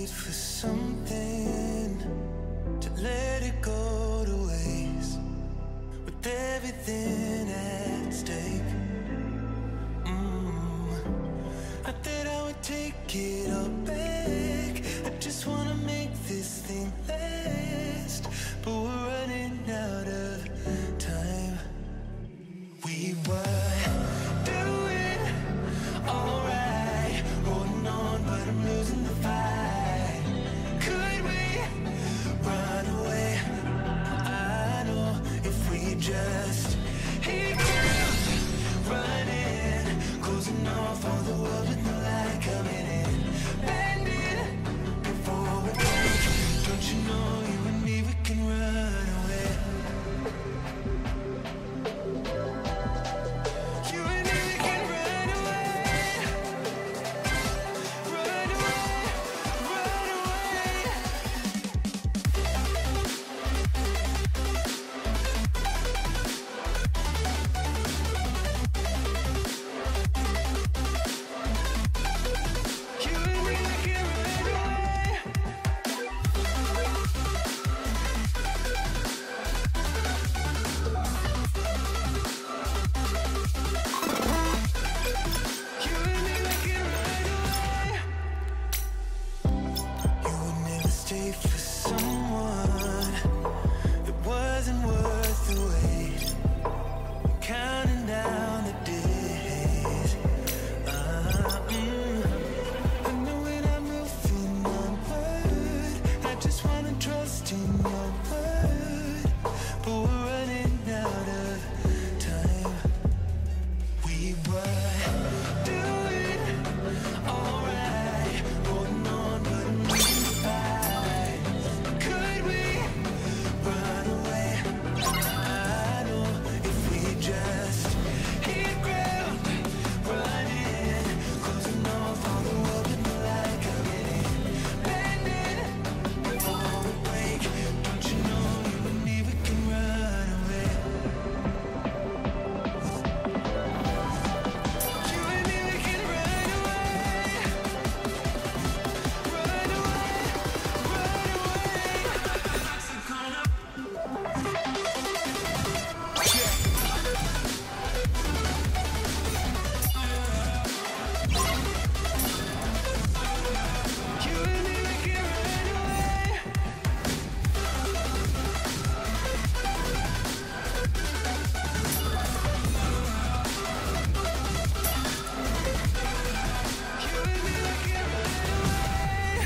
wait for something to let it go to waste, with everything at stake. I thought I would take it all back. I just wanna make this thing last, but we're running out of time. We were doing alright, holding on, but I'm losing the fight. Could we run away? I know if we just hit ground running, closing off all the world with no light coming in, bending before we break. Don't you know you and me, we can run away. You and me, we can run away. Run away, run away. You and me, we can run away. You and me, we can run away. You would never stay for someone that wasn't worth the wait. Counting down the days. I know when I'm moving onward, I just wanna trust in your word, but we're running out of time. We were doing alright, holding on, but I'm losing the fight. Could we run away? I know if we just hit ground running, closing off all the world with no light coming in, bending before we break. Don't you know you and me, we can run away. You and me, we can run away. Run away, run away. You and me, we can run away. You and me, we can run away.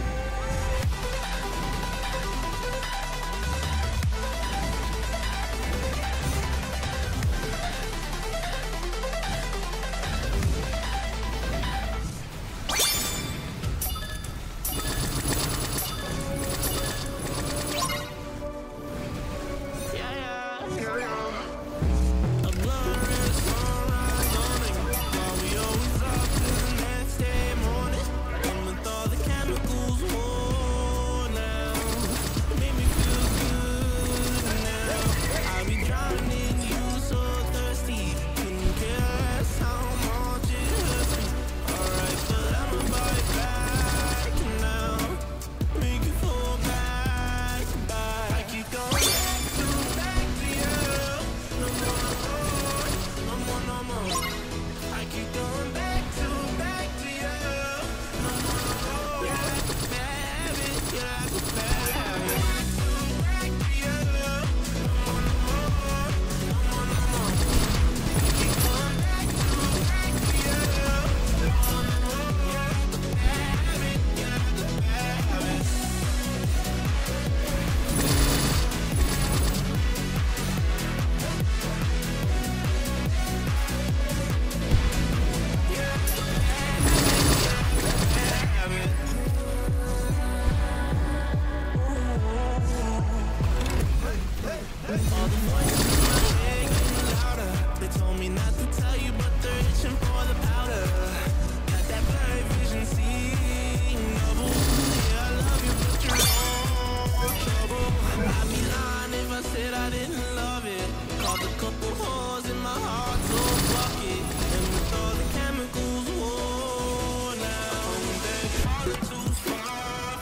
They told me not to tell you, but they're itching for the powder. Got that blurry vision, seeing double. Yeah, I love you, but you're all trouble. I'd be lying if I said I didn't love it. Called a couple holes in my heart, so fuck it. And with all the chemicals, whoa, now they're too far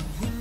We